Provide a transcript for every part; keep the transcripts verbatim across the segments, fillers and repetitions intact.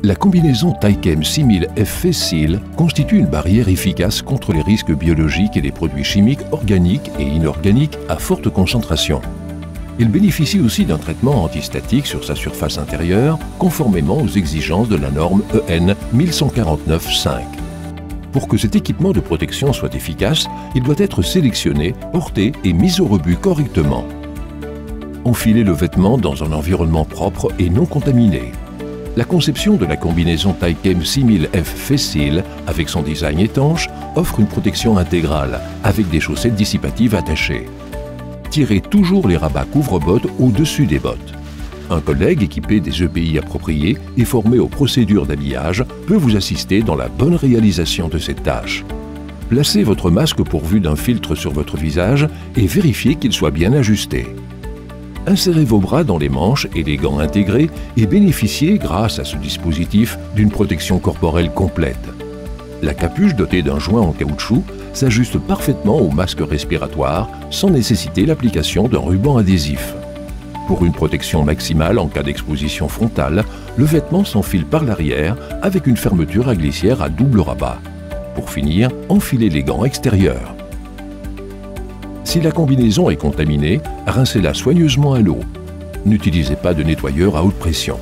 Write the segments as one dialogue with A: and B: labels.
A: La combinaison Tychem six mille F Face Seal constitue une barrière efficace contre les risques biologiques et les produits chimiques organiques et inorganiques à forte concentration. Il bénéficie aussi d'un traitement antistatique sur sa surface intérieure, conformément aux exigences de la norme E N mille cent quarante-neuf cinq. Pour que cet équipement de protection soit efficace, il doit être sélectionné, porté et mis au rebut correctement. Enfilez le vêtement dans un environnement propre et non contaminé. La conception de la combinaison Tychem six mille F Face Seal, avec son design étanche, offre une protection intégrale, avec des chaussettes dissipatives attachées. Tirez toujours les rabats couvre-bottes au-dessus des bottes. Un collègue équipé des E P I appropriés et formé aux procédures d'habillage peut vous assister dans la bonne réalisation de cette tâche. Placez votre masque pourvu d'un filtre sur votre visage et vérifiez qu'il soit bien ajusté. Insérez vos bras dans les manches et les gants intégrés et bénéficiez, grâce à ce dispositif, d'une protection corporelle complète. La capuche dotée d'un joint en caoutchouc s'ajuste parfaitement au masque respiratoire sans nécessiter l'application d'un ruban adhésif. Pour une protection maximale en cas d'exposition frontale, le vêtement s'enfile par l'arrière avec une fermeture à glissière à double rabat. Pour finir, enfilez les gants extérieurs. Si la combinaison est contaminée, rincez-la soigneusement à l'eau. N'utilisez pas de nettoyeur à haute pression.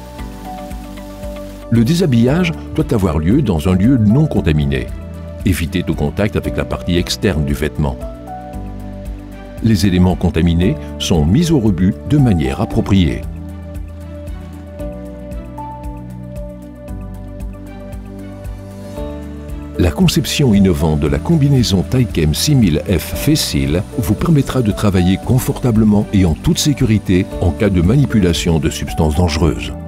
A: Le déshabillage doit avoir lieu dans un lieu non contaminé. Évitez tout contact avec la partie externe du vêtement. Les éléments contaminés sont mis au rebut de manière appropriée. La conception innovante de la combinaison Tychem six mille F Face Seal vous permettra de travailler confortablement et en toute sécurité en cas de manipulation de substances dangereuses.